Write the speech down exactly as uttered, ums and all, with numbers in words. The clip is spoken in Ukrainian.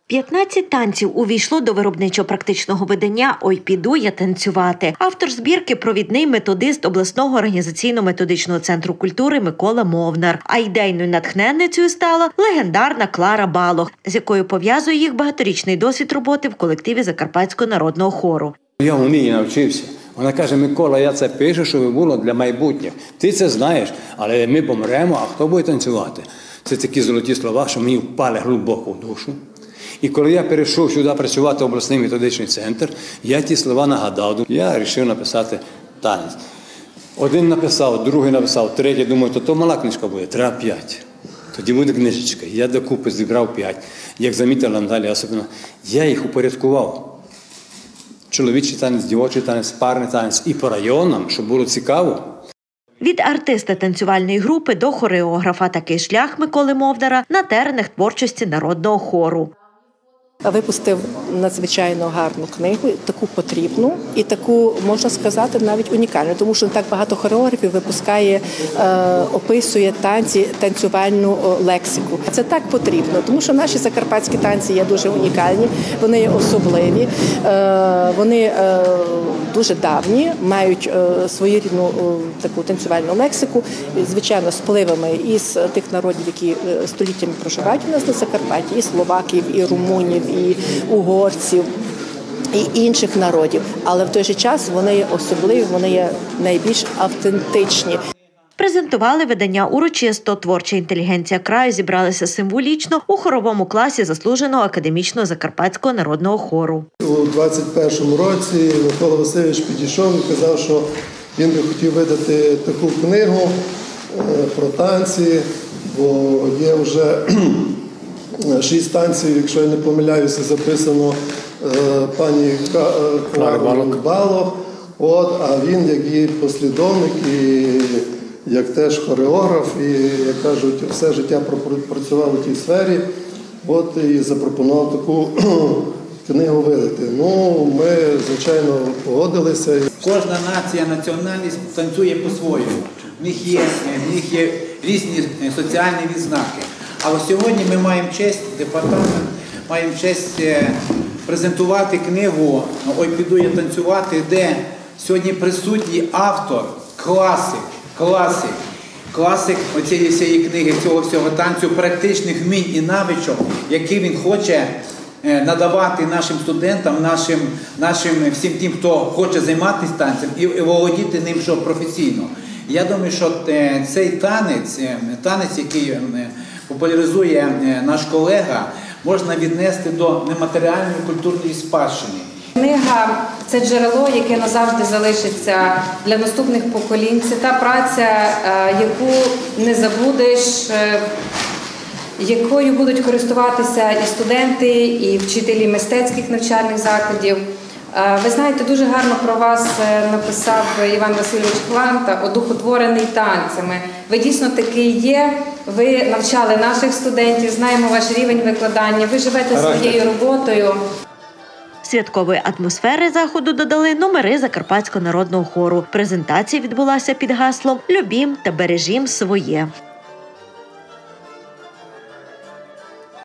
п'ятнадцять танців увійшло до виробничо-практичного видання «Ой, піду я танцювати». Автор збірки – провідний методист обласного організаційно-методичного центру культури Микола Мовнар. А ідейною натхненницею стала легендарна Клара Балох, з якою пов'язує їх багаторічний досвід роботи в колективі Закарпатського народного хору. Я у неї навчився. Вона каже: Микола, я це пишу, щоб було для майбутнього. Ти це знаєш, але ми помремо, а хто буде танцювати? Це такі золоті слова, що мені впали глибоко в душу. І коли я перейшов сюди працювати в обласний методичний центр, я ті слова нагадав. Я вирішив написати танець. Один написав, другий написав, третій. Думаю, то то мала книжка буде, треба п'ять. Тоді буде книжечка. Я докупи зібрав п'ять. Як замітила Наталія особливо, я їх упорядкував. Чоловічий танець, дівочий танець, парний танець і по районам, щоб було цікаво. Від артиста танцювальної групи до хореографа такий шлях Миколи Мовнара на теренах творчості народного хору. Випустив надзвичайно гарну книгу, таку потрібну і таку, можна сказати, навіть унікальну, тому що не так багато хореографів випускає, е, описує танці, танцювальну лексику. Це так потрібно, тому що наші закарпатські танці є дуже унікальні, вони є особливі, е, вони е, дуже давні, мають е, своєрідну е, таку танцювальну лексику, звичайно, з впливами із тих народів, які століттями проживають у нас на Закарпатті, і словаків, і румунів, і угорців, і інших народів. Але в той же час вони є особливі, вони є найбільш автентичні. Презентували видання урочисто. Творча інтелігенція краю зібралася символічно у хоровому класі заслуженого академічного Закарпатського народного хору. У двадцять першому році Микола Васильович підійшов і казав, що він би хотів видати таку книгу про танці, бо є вже шість танців, якщо я не помиляюся, записано пані Кларою Балох. От, а він, як її послідовник і як теж хореограф, і, як кажуть, все життя працював у тій сфері, от і запропонував таку книгу видати. Ну, ми, звичайно, погодилися. Кожна нація, національність танцює по-своєму. В них є, в них є різні соціальні відзнаки. Але сьогодні ми маємо честь, департамент, маємо честь презентувати книгу «Ой, піду я танцювати», де сьогодні присутній автор, класик, класик, класик оцієї всієї книги, цього всього танцю, практичних вмінь і навичок, які він хоче надавати нашим студентам, нашим, нашим всім тим, хто хоче займатися танцем і володіти ним що професійно. Я думаю, що цей танець, танець, який популяризує наш колега, можна віднести до нематеріальної культурної спадщини. Книга – це джерело, яке назавжди залишиться для наступних поколінь. Це та праця, яку не забудеш, якою будуть користуватися і студенти, і вчителі мистецьких навчальних закладів. Ви знаєте, дуже гарно про вас написав Іван Васильович Хланта, одухотворений танцями. Ви дійсно такий є, ви навчали наших студентів, знаємо ваш рівень викладання, ви живете своєю роботою. Святкової атмосфери заходу додали номери Закарпатського народного хору. Презентація відбулася під гаслом «Любім та бережім своє».